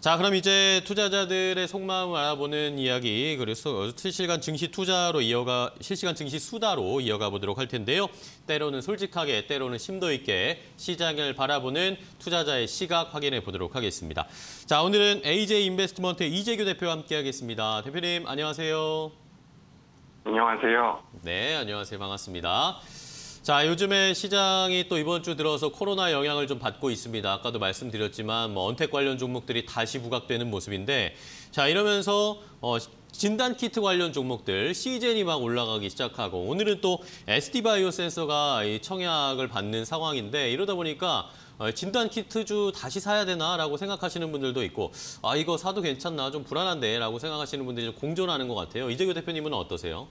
자, 그럼 이제 투자자들의 속마음을 알아보는 이야기, 그래서 실시간 증시 투자로 실시간 증시 수다로 이어가 보도록 할 텐데요. 때로는 솔직하게, 때로는 심도 있게 시장을 바라보는 투자자의 시각 확인해 보도록 하겠습니다. 자, 오늘은 AJ 인베스트먼트 이재규 대표와 함께하겠습니다. 대표님, 안녕하세요. 안녕하세요. 네, 안녕하세요. 반갑습니다. 자, 요즘에 시장이 또 이번 주 들어서 코로나 영향을 좀 받고 있습니다. 아까도 말씀드렸지만 언택 관련 종목들이 다시 부각되는 모습인데, 자, 이러면서 진단키트 관련 종목들 시젠이 막 올라가기 시작하고, 오늘은 또 SD바이오 센서가 이 청약을 받는 상황인데, 이러다 보니까 진단키트주 다시 사야 되나라고 생각하시는 분들도 있고, 아, 이거 사도 괜찮나, 좀 불안한데 라고 생각하시는 분들이 좀 공존하는 것 같아요. 이재규 대표님은 어떠세요?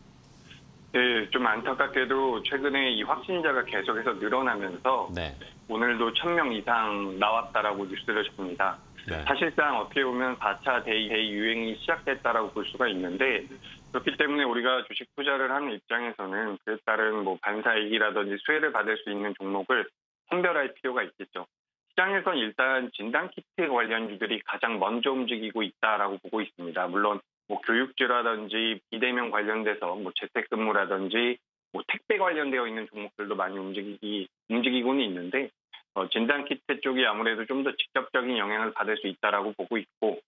네, 좀 안타깝게도 최근에 이 확진자가 계속해서 늘어나면서 네. 오늘도 1,000명 이상 나왔다라고 뉴스를 접니다. 네. 사실상 어떻게 보면 4차 대유행이 시작됐다라고 볼 수가 있는데, 그렇기 때문에 우리가 주식 투자를 하는 입장에서는 그에 따른 반사이익이라든지 수혜를 받을 수 있는 종목을 선별할 필요가 있겠죠. 시장에선 일단 진단키트 관련주들이 가장 먼저 움직이고 있다라고 보고 있습니다. 물론 교육주라든지 비대면 관련돼서 재택근무라든지 택배 관련되어 있는 종목들도 많이 움직이고는 있는데, 진단키트 쪽이 아무래도 좀 더 직접적인 영향을 받을 수 있다라고 보고 있고,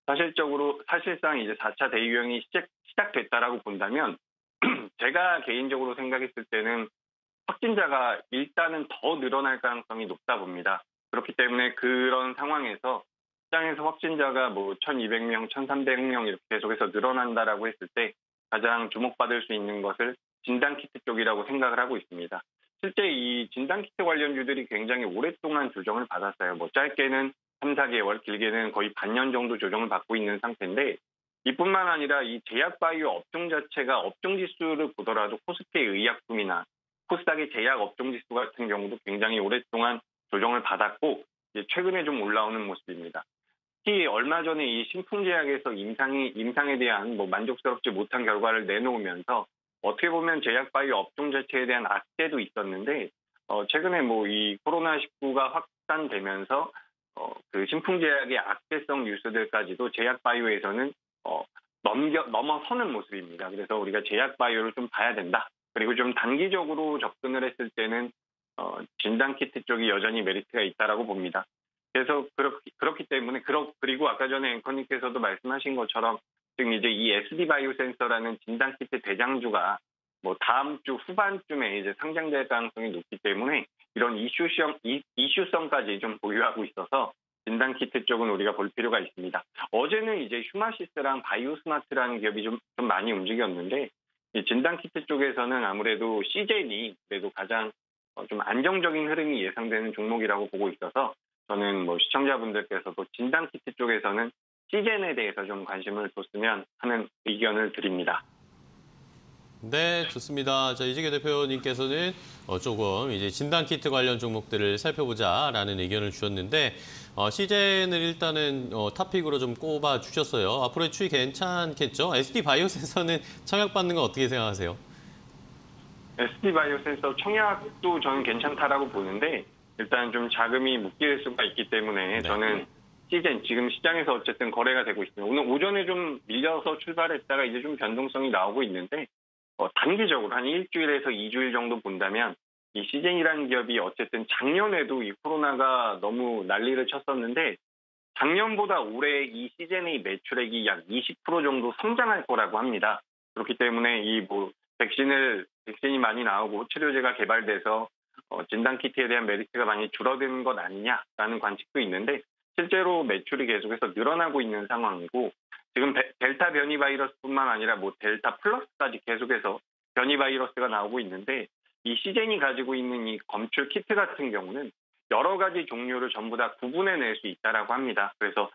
사실상 이제 4차 대유행이 시작됐다라고 본다면 제가 개인적으로 생각했을 때는 확진자가 일단은 더 늘어날 가능성이 높다 봅니다. 그렇기 때문에 그런 상황에서 시장에서 확진자가 1,200명, 1,300명 이렇게 계속해서 늘어난다라고 했을 때 가장 주목받을 수 있는 것을 진단키트 쪽이라고 생각을 하고 있습니다. 실제 이 진단키트 관련주들이 굉장히 오랫동안 조정을 받았어요. 짧게는 3, 4개월, 길게는 거의 반년 정도 조정을 받고 있는 상태인데, 이뿐만 아니라 이 제약바이오 업종 자체가 업종 지수를 보더라도 코스피의 의약품이나 코스닥의 제약 업종 지수 같은 경우도 굉장히 오랫동안 조정을 받았고, 최근에 좀 올라오는 모습입니다. 특히 얼마 전에 이 신풍제약에서 임상에 대한 만족스럽지 못한 결과를 내놓으면서 어떻게 보면 제약바이오 업종 자체에 대한 악재도 있었는데, 최근에 이 코로나19가 확산되면서 그 신풍제약의 악재성 뉴스들까지도 제약바이오에서는 넘어서는 모습입니다. 그래서 우리가 제약바이오를 좀 봐야 된다. 그리고 좀 단기적으로 접근을 했을 때는 진단키트 쪽이 여전히 메리트가 있다라고 봅니다. 그래서 그렇기 때문에 그리고 아까 전에 앵커님께서도 말씀하신 것처럼 지금 이제 이 SD바이오 센서라는 진단키트 대장주가 다음 주 후반쯤에 이제 상장될 가능성이 높기 때문에 이런 이슈성까지 좀 보유하고 있어서 진단키트 쪽은 우리가 볼 필요가 있습니다. 어제는 이제 휴마시스랑 바이오스마트라는 기업이 좀 많이 움직였는데, 이 진단키트 쪽에서는 아무래도 시젠이 그래도 가장 좀 안정적인 흐름이 예상되는 종목이라고 보고 있어서 저는 시청자분들께서도 진단키트 쪽에서는 시젠에 대해서 좀 관심을 뒀으면 하는 의견을 드립니다. 네, 좋습니다. 자, 이재규 대표님께서는 조금 이제 진단키트 관련 종목들을 살펴보자라는 의견을 주셨는데, 시젠을 일단은 탑픽으로 좀 꼽아 주셨어요. 앞으로의 추이 괜찮겠죠? SD바이오센서는 청약받는 거 어떻게 생각하세요? SD바이오 센서 청약도 저는 괜찮다라고 보는데, 일단 좀 자금이 묶일 수가 있기 때문에 네. 저는 시젠 지금 시장에서 어쨌든 거래가 되고 있습니다. 오늘 오전에 좀 밀려서 출발했다가 이제 좀 변동성이 나오고 있는데, 단기적으로 한 일주일에서 2주일 정도 본다면 이 시젠이라는 기업이 어쨌든 작년에도 이 코로나가 너무 난리를 쳤었는데, 작년보다 올해 이 시젠의 매출액이 약 20% 정도 성장할 거라고 합니다. 그렇기 때문에 이 백신이 많이 나오고 치료제가 개발돼서 진단키트에 대한 메리트가 많이 줄어드는 것 아니냐라는 관측도 있는데, 실제로 매출이 계속해서 늘어나고 있는 상황이고, 지금 델타 변이 바이러스뿐만 아니라 델타 플러스까지 계속해서 변이 바이러스가 나오고 있는데, 이 시젠이 가지고 있는 이 검출 키트 같은 경우는 여러 가지 종류를 전부 다 구분해낼 수 있다라고 합니다. 그래서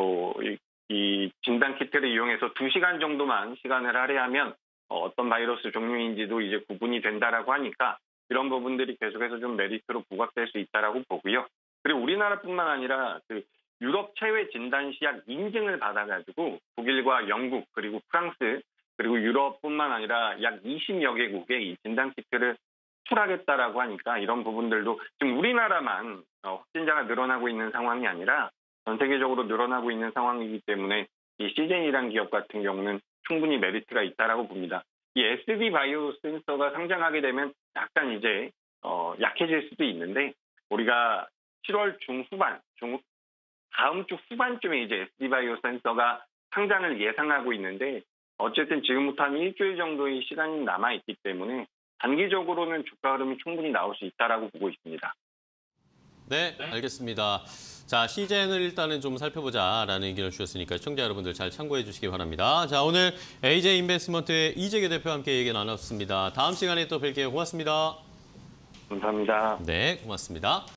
이 진단 키트를 이용해서 2시간 정도만 시간을 할애하면 어떤 바이러스 종류인지도 이제 구분이 된다라고 하니까 이런 부분들이 계속해서 좀 메리트로 부각될 수 있다라고 보고요. 그리고 우리나라뿐만 아니라 유럽 체외 진단 시약 인증을 받아가지고 독일과 영국 그리고 프랑스 그리고 유럽뿐만 아니라 약 20여 개국에 이 진단 키트를 수출하겠다라고 하니까 이런 부분들도 지금 우리나라만 확진자가 늘어나고 있는 상황이 아니라 전 세계적으로 늘어나고 있는 상황이기 때문에 이 시젠이라는 기업 같은 경우는 충분히 메리트가 있다라고 봅니다. 이 SB 바이오 센서가 상장하게 되면 약간 이제 약해질 수도 있는데 우리가 7월 다음 주 후반쯤에 이제 SB 바이오 센서가 상장을 예상하고 있는데 어쨌든 지금부터 한 일주일 정도의 시간이 남아 있기 때문에 단기적으로는 주가 흐름이 충분히 나올 수 있다라고 보고 있습니다. 네, 알겠습니다. 자, 시젠을 일단은 좀 살펴보자라는 의견을 주셨으니까 시청자 여러분들 잘 참고해 주시기 바랍니다. 자, 오늘 AJ 인베스트먼트의 이재규 대표와 함께 얘기 나눴습니다. 다음 시간에 또 뵐게요. 고맙습니다. 감사합니다. 네, 고맙습니다.